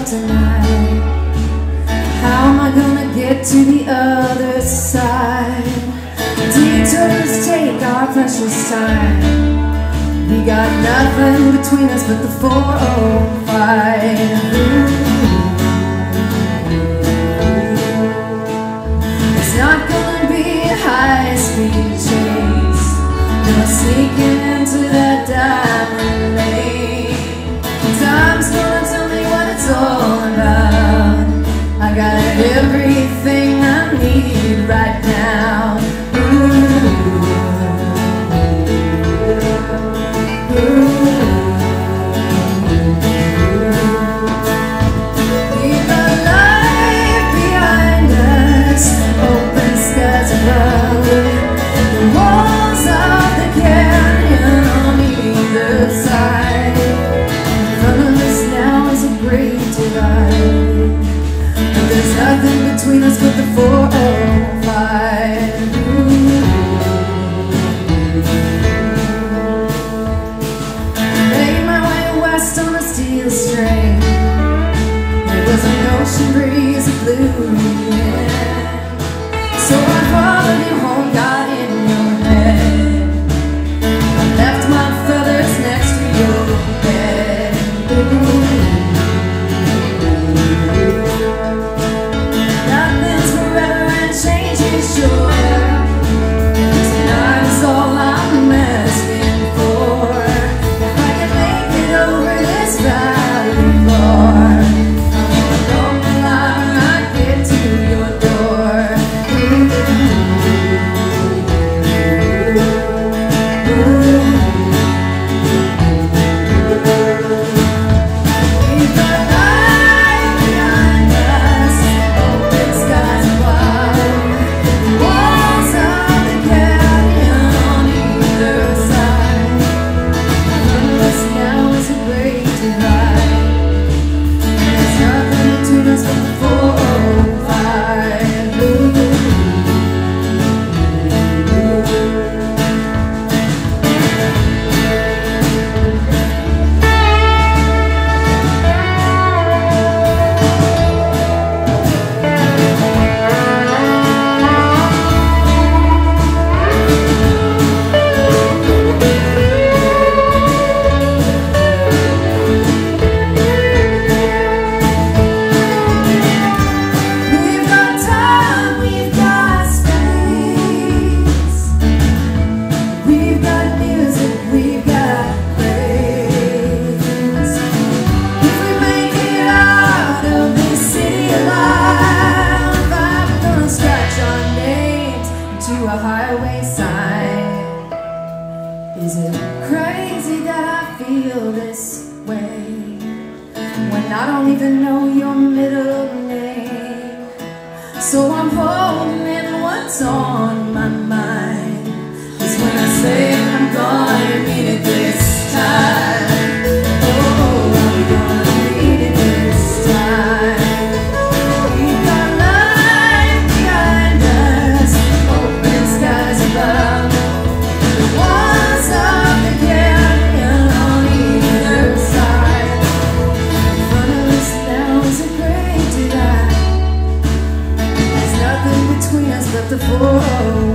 tonight. How am I gonna get to the other side? Detours take our precious time. We got nothing between us but the 405. It's not gonna be a high-speed chase. No sneaking into that diamond lane. Time's gonna tell me what it's all about. I got everything I need right now. Leave the life behind us, open skies above, the walls of the canyon on either side. In front of us now is a great divide, and there's nothing between us but the 405. On a steel string, there was an ocean breeze, a blue wind. So I followed you home, got in your bed. I left my feathers next to your bed. Nothing's forever and change is sure. Tonight is all I'm asking for. If I can make it over this valley floor, I'm gonna go alive when I get to your door. Leave the light behind us, open skies above, the walls of the canyon on either side. This now is a great divide, and there's nothing between us but the 405. We've got time, we've got space, we've got music, we've got praise. If we make it out of this city alive, I'm gonna scratch our names into a highway sign. Is it crazy that I feel this way when I don't even know your middle name? So I'm holding what's on my mind, 'cause when I say I'm gonna mean it this time. Oh, I'm gonna mean it this time. We've got light behind us, open skies above, the walls of the canyon on either side. In front of us now is a great divide, there's nothing between us but the 405.